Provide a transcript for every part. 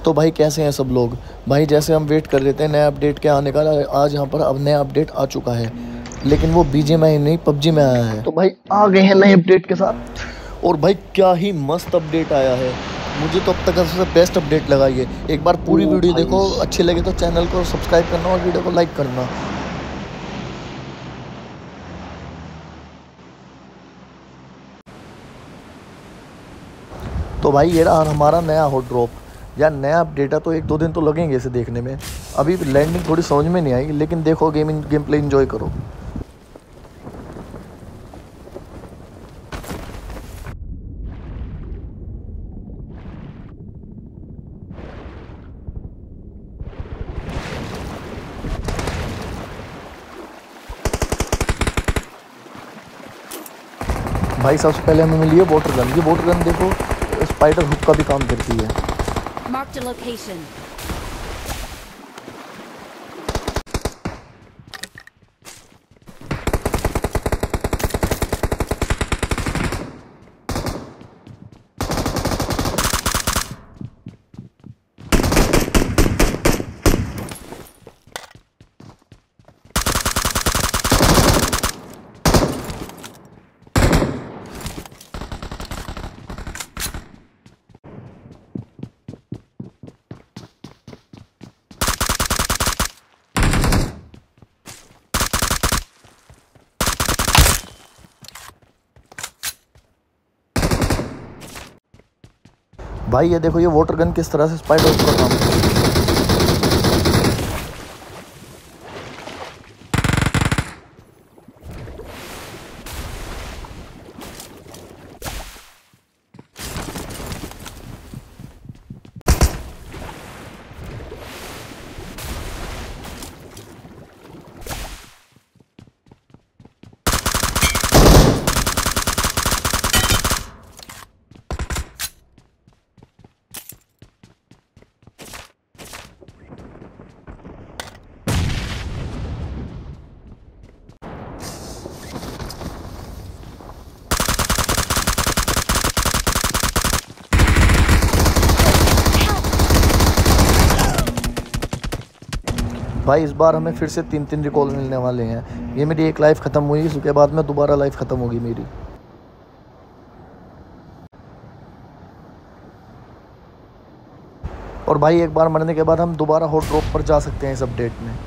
तो भाई कैसे हैं सब लोग। भाई जैसे हम वेट कर रहे थे नए अपडेट के आने का, आज यहाँ पर अब नया अपडेट आ चुका है, लेकिन वो बीजीएमआई नहीं पबजी में आया है। तो भाई आ गए हैं नए अपडेट के साथ, और भाई क्या ही मस्त अपडेट आया है। मुझे तो अब तक सबसे बेस्ट अपडेट लगा ये। एक बार पूरी वीडियो देखो, अच्छी लगे तो चैनल को सब्सक्राइब करना और वीडियो को लाइक करना। तो भाई ये रहा हमारा नया हॉट ड्रॉप या नया अपडेट है, तो 1-2 दिन तो लगेंगे इसे देखने में। अभी लैंडिंग थोड़ी समझ में नहीं आई, लेकिन देखो गेम प्ले एंजॉय करो। भाई सबसे पहले हमें मिली है वाटर गन। ये वाटर गन देखो स्पाइडर हुक का भी काम करती है। Marked a location. भाई ये देखो ये वाटर गन किस तरह से स्पाइडर हुक का काम करती है। भाई इस बार हमें फिर से 3-3 रिकॉल मिलने वाले हैं। ये मेरी एक लाइफ ख़त्म हुई, उसके बाद में दोबारा लाइफ ख़त्म होगी मेरी। और भाई एक बार मरने के बाद हम दोबारा हॉट ड्रॉप पर जा सकते हैं इस अपडेट में।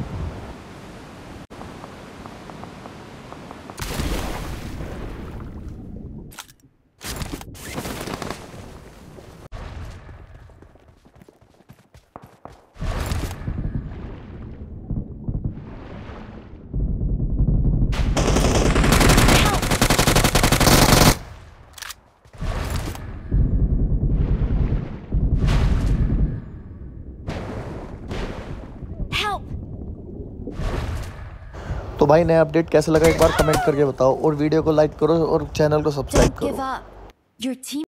तो भाई नया अपडेट कैसा लगा एक बार कमेंट करके बताओ, और वीडियो को लाइक करो और चैनल को सब्सक्राइब Don't give करो। up. Your team